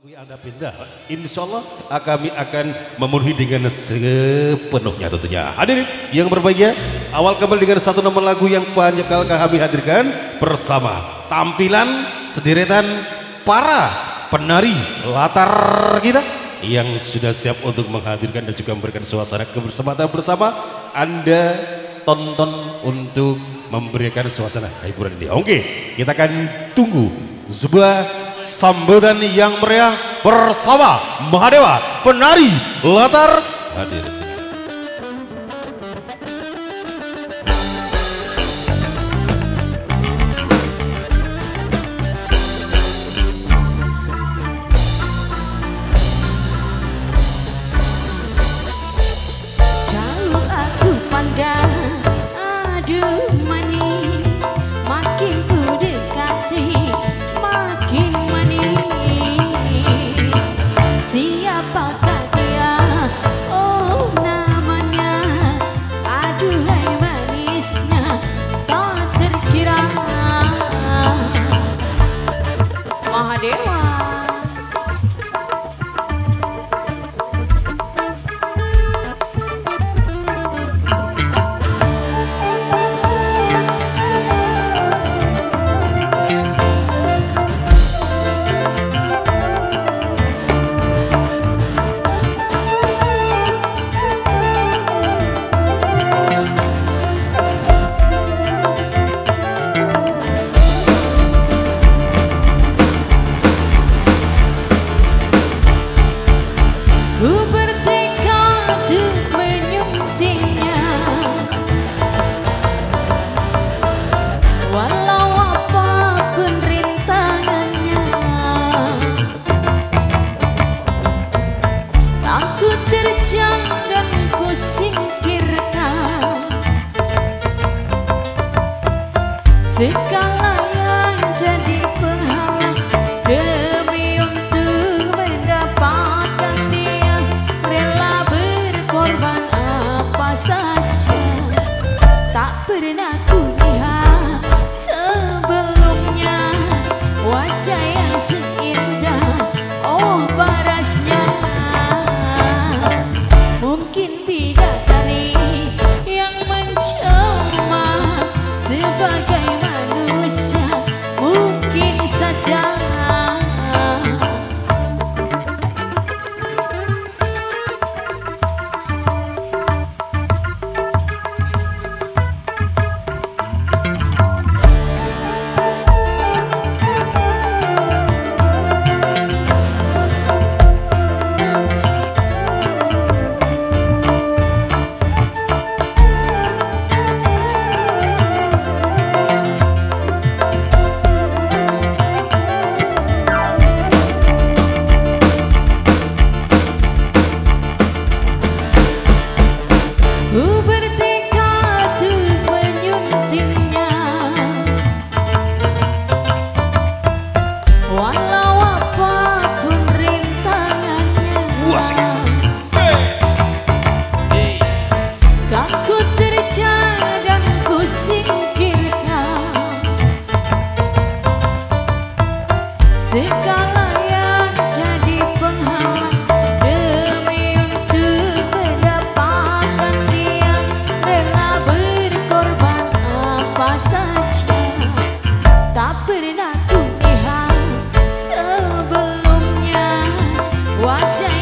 Anda pindah, insya Allah kami akan memenuhi dengan sepenuhnya tentunya. Hadirin yang berbahagia, awal kembali dengan satu nomor lagu yang banyak kali kami hadirkan bersama tampilan sederetan para penari latar kita yang sudah siap untuk menghadirkan dan juga memberikan suasana kebersamaan bersama. Anda tonton untuk memberikan suasana hiburan ini. Oke, kita akan tunggu sebuah sambutan yang meriah bersama Mahadewa penari latar hadir. Jauh aku pandang, aduh manis, makin ku dekati makin manis. Siapakah dia? Oh namanya, aduhai manisnya tak terkira. Mahadewa. Ku bertekad untuk menyuntingnya, walau apapun rintangannya. Tak ku terjang dan ku singkirkan segala yang jadi penghalang demi untuk mendapatkan dia. Rela berkorban apa saja, tak pernah ku lihat sebelumnya wajah yang seindah oh parasnya. Mungkin bidadari yang mencela sebagai manusia, mungkin saja. Ku bertekad untuk menyuntingnya, walau apapun rintangannya. Tak ku terjang dan ku singkirkan segala yang jadi penghalang demi untuk mendapatkan dia. Rela berkorban apa saja, tak pernah ku lihat sebelumnya wajah